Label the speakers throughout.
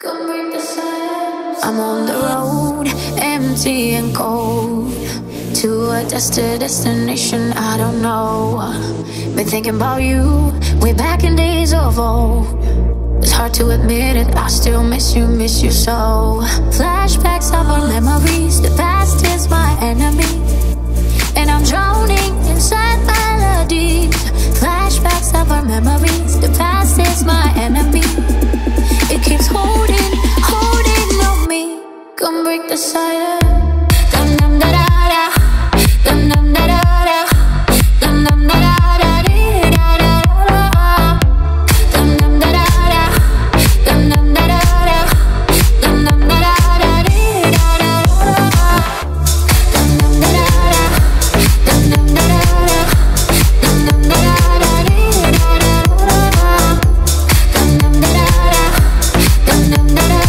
Speaker 1: I'm on the road, empty and cold, to a destination I don't know. Been thinking about you, way back in days of old. It's hard to admit it, I still miss you so. Flashbacks of our memories, the past is my enemy, and I'm drowning inside melodies. Flashbacks of our memories, the past is my enemy. It keeps holding on me. Come break the silence. Dum dum da da da, dum dum da da da, dum dum da da da dee da da da, dum dum da da da, dum dum da da da, dum dum da da da dee da da da, dum dum da da da, dum dum da da da, dum dum da da da dee da da da, dum dum da da da, dum dum da da da.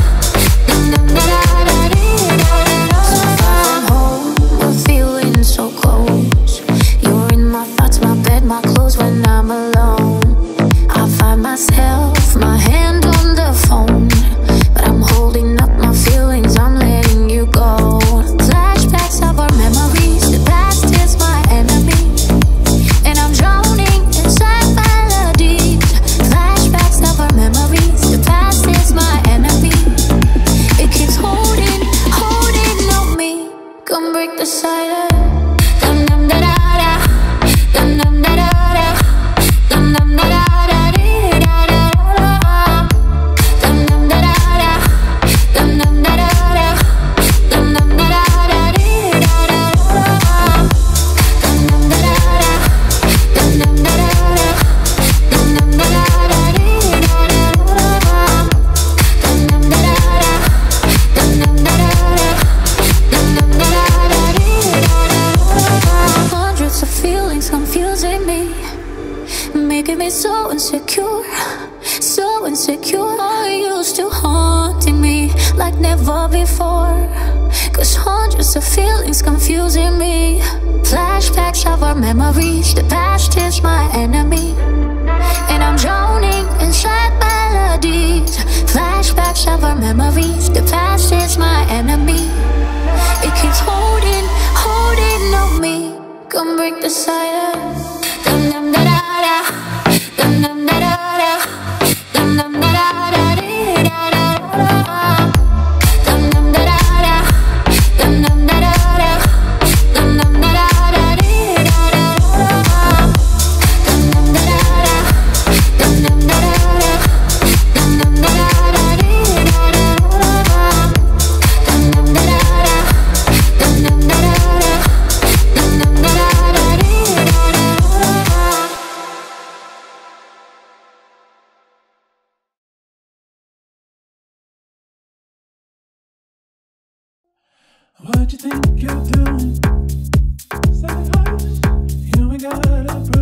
Speaker 1: Myself, my hand on the phone, but I'm holding up my feelings, I'm letting you go. Flashbacks of our memories, the past is my enemy, and I'm drowning inside melodies. Flashbacks of our memories, the past is my enemy. It keeps holding on me. Come break the silence. Dum dum da da da, dum dum da da da, dum dum da da. Confusing me, making me so insecure, so insecure. All used to haunting me like never before. Cause hundreds of feelings confusing me. Flashbacks of our memories, the past is my enemy, and I'm drowning inside melodies. Flashbacks of our memories, the past is my enemy. It keeps holding on me. Come break the silence. Dum dum da da da, dum dum da da da, dum dum da da da dee da da da, dum dum da da da, dum dum da da da, dum dum da da da dee da da da, dum dum da da da, dum dum da da da, dum dum da da da dee da da da, dum dum da da da, dum dum da da da.
Speaker 2: What you think you're doing? Say hi, you ain't gotta prove.